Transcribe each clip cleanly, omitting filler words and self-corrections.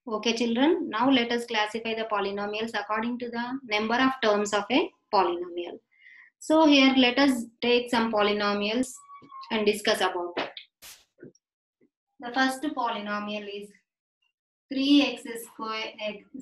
Okay, children. Now let us classify the polynomials according to the number of terms of a polynomial. So here let us take some polynomials and discuss about it. The first polynomial is 3x square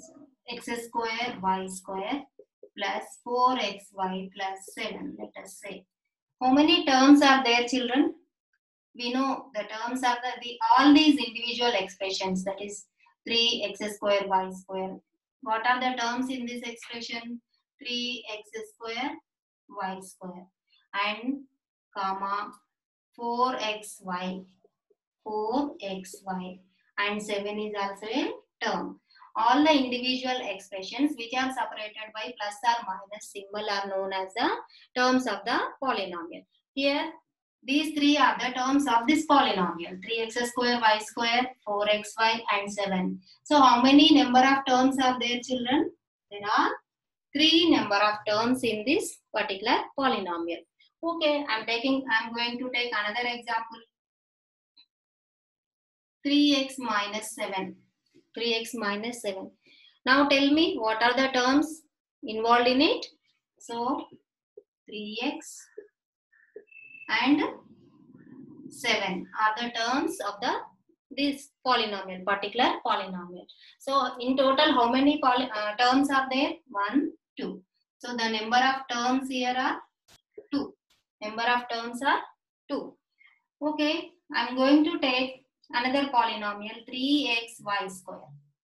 y square plus 4xy plus 7. Let us say. How many terms are there, children? We know the terms are all these individual expressions, that is 3x square y square. What are the terms in this expression? 3x square y square and comma 4xy and 7 is also a term. All the individual expressions which are separated by plus or minus symbol are known as the terms of the polynomial. Here these three are the terms of this polynomial: 3x square, y square, 4xy and 7. So how many number of terms are there, children? There are 3 number of terms in this particular polynomial. Okay, I'm going to take another example. 3x minus 7. 3x minus 7. Now tell me what are the terms involved in it. So 3x and 7 are the terms of this polynomial, particular polynomial. So in total, how many terms are there? 1, 2. So the number of terms here are 2. Number of terms are 2. Okay, I'm going to take another polynomial, 3xy square.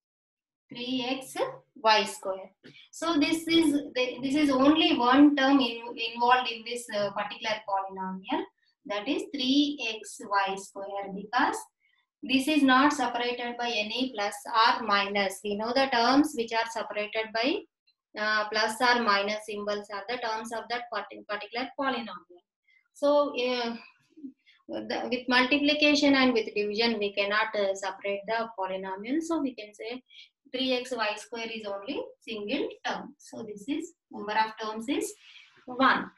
3xy square. So this is only one term involved in this particular polynomial, that is 3xy square, because this is not separated by any plus or minus. We know the terms which are separated by plus or minus symbols are the terms of that particular polynomial. So with multiplication and with division we cannot separate the polynomial. So we can say 3xy square is only single term. So this is number of terms is 1.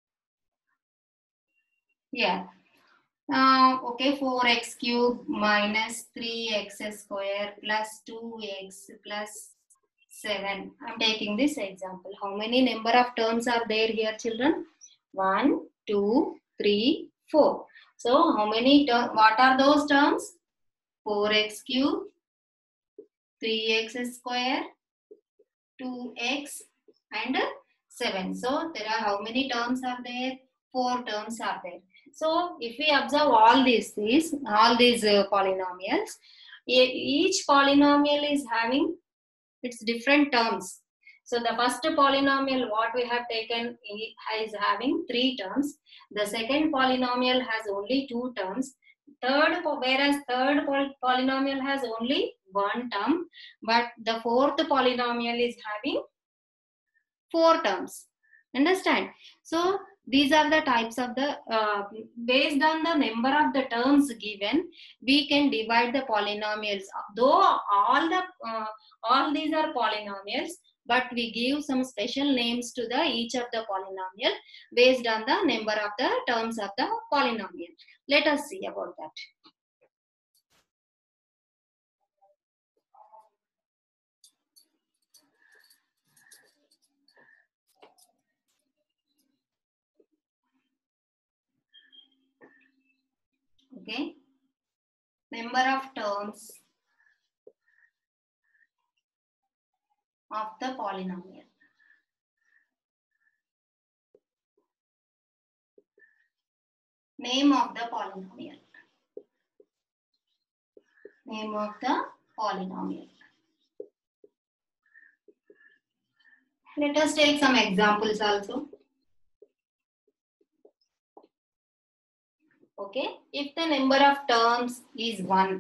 Yeah. Okay, 4x cube minus 3x square plus 2x plus 7. I'm taking this example. How many number of terms are there here, children? 1, 2, 3, 4. So how many what are those terms? 4x cube, 3x square, 2x and 7. So there are how many terms are there? 4 terms are there. So if we observe all these polynomials, each polynomial is having its different terms. So the first polynomial what we have taken is having 3 terms. The second polynomial has only 2 terms. Whereas third polynomial has only 1 term, but the fourth polynomial is having 4 terms. Understand? So these are the types of the based on the number of the terms given, we can divide the polynomials. Though all these are polynomials, but we give some special names to each of the polynomial based on the number of the terms of the polynomial. Let us see about that. Okay, number of terms of the polynomial. Name of the polynomial. Name of the polynomial. Let us take some examples also. Okay, if the number of terms is 1,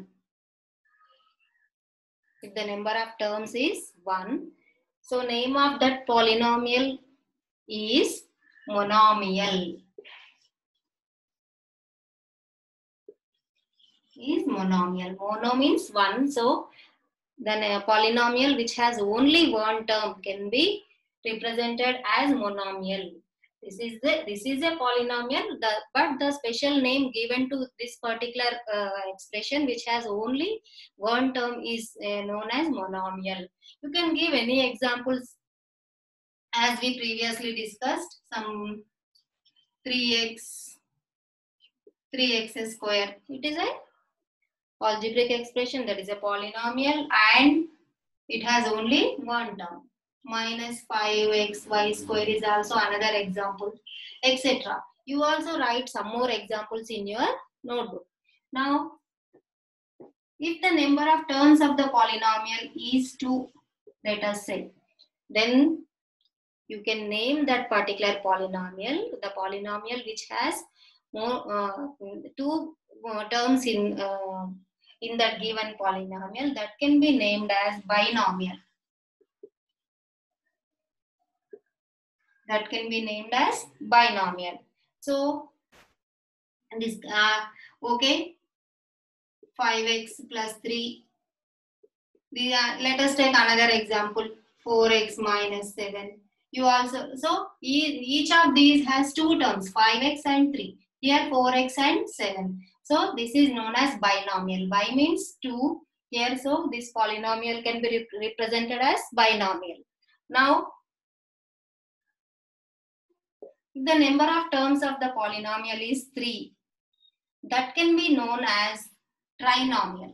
if the number of terms is 1, so name of that polynomial is monomial. Is monomial. Mono means 1, so then a polynomial which has only 1 term can be represented as monomial. This is a polynomial, but the special name given to this particular expression, which has only one term, is known as monomial. You can give any examples as we previously discussed. Some 3x square. It is a algebraic expression, that is a polynomial, and it has only one term. Minus 5xy square is also another example, etc. You also write some more examples in your notebook. Now, if the number of terms of the polynomial is 2, let us say, then you can name that particular polynomial, the polynomial which has more, 2 terms in that given polynomial, that can be named as binomial. That can be named as binomial. So this okay, 5x plus 3. Let us take another example, 4x minus 7. You also, so each of these has 2 terms, 5x and 3. Here 4x and 7. So this is known as binomial. Bi means 2 here, so this polynomial can be represented as binomial. Now, if the number of terms of the polynomial is 3, that can be known as trinomial.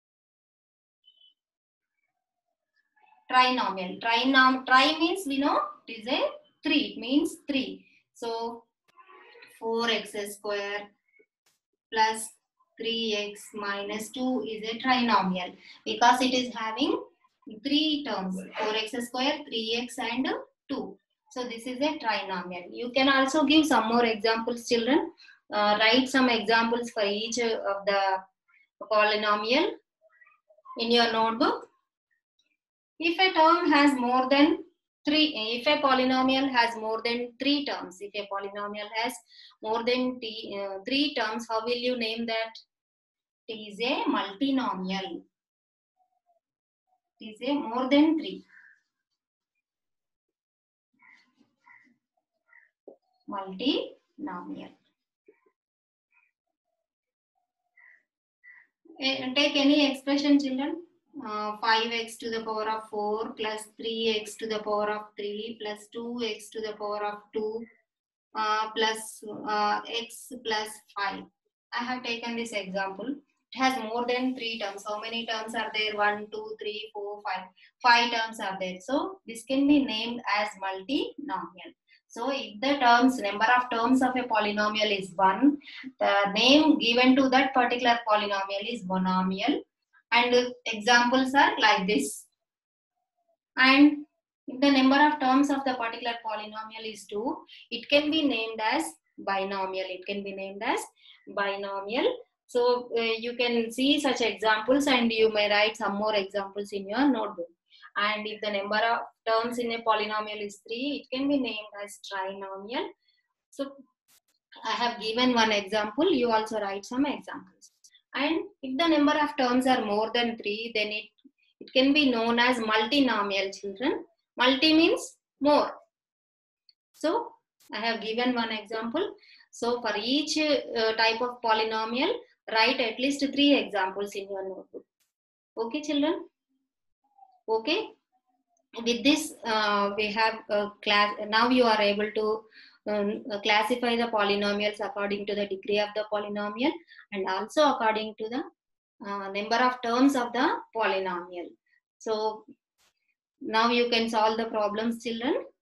Trinomial. Tri means, we know, it is a 3. It means 3. So 4x square plus 3x minus 2 is a trinomial because it is having 3 terms, 4x square, 3x and 2. So this is a trinomial. You can also give some more examples, children. Write some examples for each of the polynomial in your notebook. If a term has more than 3, if a polynomial has more than 3 terms, if a polynomial has more than 3 terms, how will you name that? It is a multinomial. It is a more than 3. Multinomial. Take any expression, children. 5x to the power of 4 plus 3x to the power of 3 plus 2x to the power of 2 plus x plus 5. I have taken this example. It has more than 3 terms. How many terms are there? 1, 2, 3, 4, 5. 5 terms are there. So this can be named as multinomial. So if the number of terms of a polynomial is 1, the name given to that particular polynomial is monomial. And examples are like this. And if the number of terms of the particular polynomial is 2, it can be named as binomial. It can be named as binomial. So you can see such examples and you may write some more examples in your notebook. And if the number of terms in a polynomial is 3, it can be named as trinomial. So I have given one example. You also write some examples. And if the number of terms are more than 3, then it can be known as multinomial, children. Multi means more. So I have given one example. So for each type of polynomial, write at least 3 examples in your notebook. Okay, children? Okay. With this, we have class. Now you are able to classify the polynomials according to the degree of the polynomial and also according to the number of terms of the polynomial. So now you can solve the problems, children.